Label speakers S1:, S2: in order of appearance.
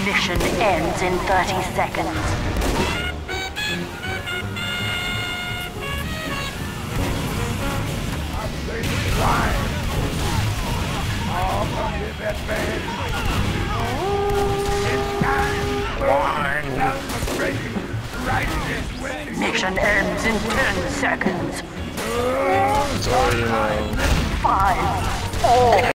S1: Mission ends in 30 seconds. Mission ends in 10 seconds.
S2: Sorry,
S1: 5, 4,